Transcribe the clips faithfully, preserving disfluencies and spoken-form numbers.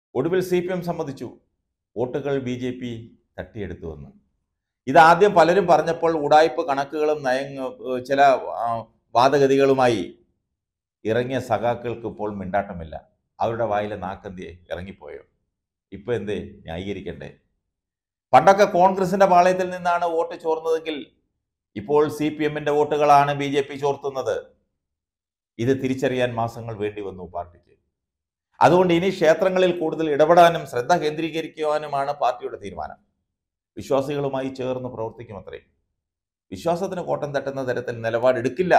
ഒടുവിൽ C P M സമ്മതിച്ചു വോട്ടുകൾ ബി ജെ പി തട്ടിയെടുത്തുവെന്ന്. ഇതാദ്യം പലരും പറഞ്ഞപ്പോൾ ഉടായ്പ കണക്കുകളും നയങ്ങ ചില വാദഗതികളുമായി ഇറങ്ങിയ സഖാക്കൾക്ക് ഇപ്പോൾ മിണ്ടാട്ടമില്ല. അവരുടെ വായിലെ നാക്കന്തിയെ ഇറങ്ങിപ്പോയോ? ഇപ്പം എന്തേ ന്യായീകരിക്കണ്ടേ? പണ്ടൊക്കെ കോൺഗ്രസിന്റെ പാളയത്തിൽ നിന്നാണ് വോട്ട് ചോർന്നതെങ്കിൽ ഇപ്പോൾ സി പി എമ്മിന്റെ വോട്ടുകളാണ് ബി ജെ പി ചോർത്തുന്നത്. ഇത് തിരിച്ചറിയാൻ മാസങ്ങൾ വേണ്ടി വന്നു പാർട്ടിക്ക്. അതുകൊണ്ട് ഇനി ക്ഷേത്രങ്ങളിൽ കൂടുതൽ ഇടപെടാനും ശ്രദ്ധ കേന്ദ്രീകരിക്കുവാനുമാണ് പാർട്ടിയുടെ തീരുമാനം. വിശ്വാസികളുമായി ചേർന്ന് പ്രവർത്തിക്കുമത്രേ. വിശ്വാസത്തിന് കോട്ടം തട്ടുന്ന തരത്തിൽ നിലപാടെടുക്കില്ല.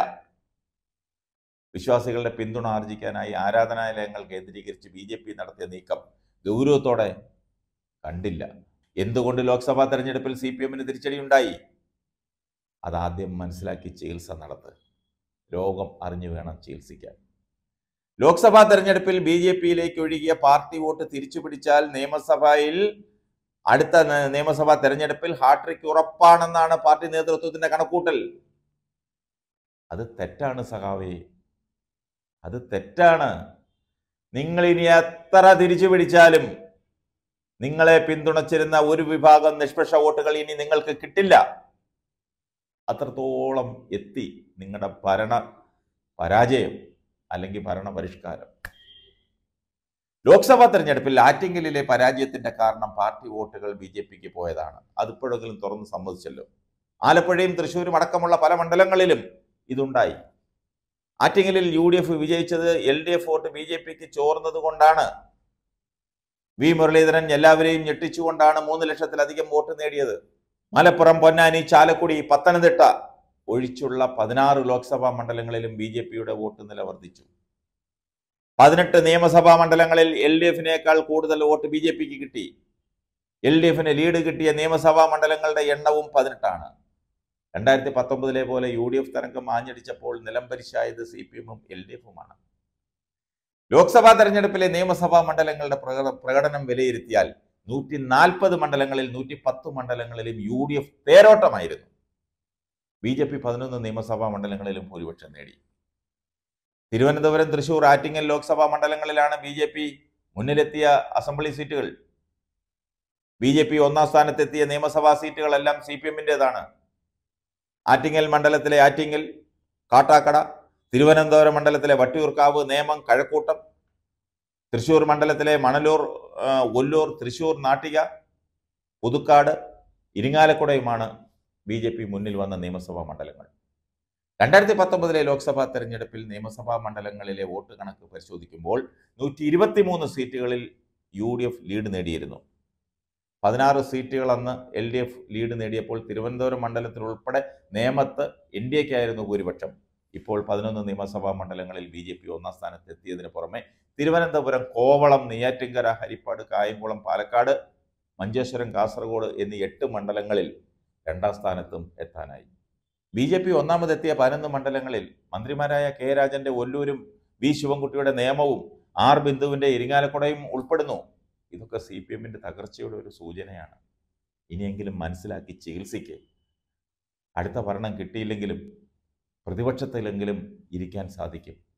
വിശ്വാസികളുടെ പിന്തുണ ആർജിക്കാനായി ആരാധനാലയങ്ങൾ കേന്ദ്രീകരിച്ച് ബി ജെ പി നടത്തിയ നീക്കം ഗൗരവത്തോടെ കണ്ടില്ല. എന്തുകൊണ്ട് ലോക്സഭാ തെരഞ്ഞെടുപ്പിൽ സി പി എമ്മിന് തിരിച്ചടിയുണ്ടായി? അതാദ്യം മനസ്സിലാക്കി ചികിത്സ നടത്ത്. രോഗം അറിഞ്ഞു വേണം ചികിത്സിക്കാൻ. ലോക്സഭാ തെരഞ്ഞെടുപ്പിൽ ബി ജെ പിയിലേക്ക് ഒഴുകിയ പാർട്ടി വോട്ട് തിരിച്ചു പിടിച്ചാൽ നിയമസഭയിൽ അടുത്ത നിയമസഭാ തെരഞ്ഞെടുപ്പിൽ ഹാട്രിക് ഉറപ്പാണെന്നാണ് പാർട്ടി നേതൃത്വത്തിന്റെ കണക്കൂട്ടൽ. അത് തെറ്റാണ് സഖാവേ, അത് തെറ്റാണ്. നിങ്ങൾ ഇനി എത്ര തിരിച്ചു പിടിച്ചാലും നിങ്ങളെ പിന്തുണച്ചിരുന്ന ഒരു വിഭാഗം നിഷ്പക്ഷ വോട്ടുകൾ ഇനി നിങ്ങൾക്ക് കിട്ടില്ല. അത്രത്തോളം എത്തി നിങ്ങളുടെ ഭരണ പരാജയം അല്ലെങ്കിൽ ഭരണ പരിഷ്കാരം. ലോക്സഭാ തെരഞ്ഞെടുപ്പിൽ ആറ്റിങ്ങലിലെ പരാജയത്തിന്റെ കാരണം പാർട്ടി വോട്ടുകൾ ബി ജെ പിക്ക് പോയതാണ്. അതിപ്പോഴെങ്കിലും തുറന്ന് സമ്മതിച്ചല്ലോ. ആലപ്പുഴയും തൃശ്ശൂരും അടക്കമുള്ള പല മണ്ഡലങ്ങളിലും ഇതുണ്ടായി. ആറ്റിങ്ങലിൽ യു ഡി എഫ് വിജയിച്ചത് L D F vote B J പിക്ക് ചോർന്നത് കൊണ്ടാണ്. വി മുരളീധരൻ എല്ലാവരെയും ഞെട്ടിച്ചുകൊണ്ടാണ് മൂന്ന് ലക്ഷത്തിലധികം വോട്ട് നേടിയത്. മലപ്പുറം, പൊന്നാനി, ചാലക്കുടി, പത്തനംതിട്ട ഒഴിച്ചുള്ള പതിനാറ് ലോക്സഭാ മണ്ഡലങ്ങളിലും ബി ജെ പിയുടെ വോട്ട് നില വർദ്ധിച്ചു. പതിനെട്ട് നിയമസഭാ മണ്ഡലങ്ങളിൽ എൽ ഡി എഫിനേക്കാൾ കൂടുതൽ വോട്ട് ബി ജെ പിക്ക് കിട്ടി. എൽ ഡി എഫിന് ലീഡ് കിട്ടിയ നിയമസഭാ മണ്ഡലങ്ങളുടെ എണ്ണവും പതിനെട്ടാണ്. രണ്ടായിരത്തി പത്തൊമ്പതിലെ പോലെ യു ഡി എഫ് തരംഗം ആഞ്ഞടിച്ചപ്പോൾ നിലംപരിശായത് സി പി എമ്മും എൽ ഡി എഫുമാണ്. ലോക്സഭാ തെരഞ്ഞെടുപ്പിലെ നിയമസഭാ മണ്ഡലങ്ങളുടെ പ്രകടനം വിലയിരുത്തിയാൽ നൂറ്റി നാൽപ്പത് മണ്ഡലങ്ങളിൽ നൂറ്റി പത്ത് മണ്ഡലങ്ങളിലും യു ഡി എഫ് തേരോട്ടമായിരുന്നു. ബി ജെ പി പതിനൊന്ന് നിയമസഭാ മണ്ഡലങ്ങളിലും ഭൂരിപക്ഷം നേടി. തിരുവനന്തപുരം, തൃശൂർ, ആറ്റിങ്ങൽ ലോക്സഭാ മണ്ഡലങ്ങളിലാണ് ബി ജെ പി മുന്നിലെത്തിയ അസംബ്ലി സീറ്റുകൾ. ബി ജെ പി ഒന്നാം സ്ഥാനത്തെത്തിയ നിയമസഭാ സീറ്റുകളെല്ലാം സി പി എമ്മിൻ്റെതാണ്. ആറ്റിങ്ങൽ മണ്ഡലത്തിലെ ആറ്റിങ്ങൽ, കാട്ടാക്കട, തിരുവനന്തപുരം മണ്ഡലത്തിലെ വട്ടിയൂർക്കാവ്, നേമം, കഴക്കൂട്ടം, തൃശ്ശൂർ മണ്ഡലത്തിലെ മണലൂർ, ഒല്ലൂർ, തൃശ്ശൂർ, നാട്ടിക, പുതുക്കാട്, ഇരിങ്ങാലക്കുടയുമാണ് ബി ജെ പി മുന്നിൽ വന്ന നിയമസഭാ മണ്ഡലങ്ങൾ. രണ്ടായിരത്തി പത്തൊമ്പതിലെ ലോക്സഭാ തെരഞ്ഞെടുപ്പിൽ നിയമസഭാ മണ്ഡലങ്ങളിലെ വോട്ട് കണക്ക് പരിശോധിക്കുമ്പോൾ നൂറ്റി ഇരുപത്തി മൂന്ന് സീറ്റുകളിൽ യു ഡി എഫ് ലീഡ് നേടിയിരുന്നു. പതിനാറ് സീറ്റുകൾ അന്ന് എൽ ഡി എഫ് ലീഡ് നേടിയപ്പോൾ തിരുവനന്തപുരം മണ്ഡലത്തിൽ ഉൾപ്പെടെ നേമത്ത് എൻ ഡി എക്കായിരുന്നു ഭൂരിപക്ഷം. ഇപ്പോൾ പതിനൊന്ന് നിയമസഭാ മണ്ഡലങ്ങളിൽ ബി ജെ പി ഒന്നാം സ്ഥാനത്ത് എത്തിയതിന് പുറമെ തിരുവനന്തപുരം, കോവളം, നെയ്യാറ്റിൻകര, ഹരിപ്പാട്, കായംകുളം, പാലക്കാട്, മഞ്ചേശ്വരം, കാസർഗോഡ് എന്നീ എട്ട് മണ്ഡലങ്ങളിൽ രണ്ടാം സ്ഥാനത്തും എത്താനായി. ബി ജെ പി ഒന്നാമതെത്തിയ പതിനൊന്ന് മണ്ഡലങ്ങളിൽ മന്ത്രിമാരായ കെ രാജന്റെ ഒല്ലൂരും വി ശിവൻകുട്ടിയുടെ നേമവും ആർ ബിന്ദുവിന്റെ ഇരിങ്ങാലക്കുടയും ഉൾപ്പെടുന്നു. ഇതൊക്കെ സി പി എമ്മിന്റെ തകർച്ചയുടെ ഒരു സൂചനയാണ്. ഇനിയെങ്കിലും മനസ്സിലാക്കി ചികിത്സിക്ക്. അടുത്ത ഭരണം കിട്ടിയില്ലെങ്കിലും പ്രതിപക്ഷത്തിലെങ്കിലും ഇരിക്കാൻ സാധിക്കും.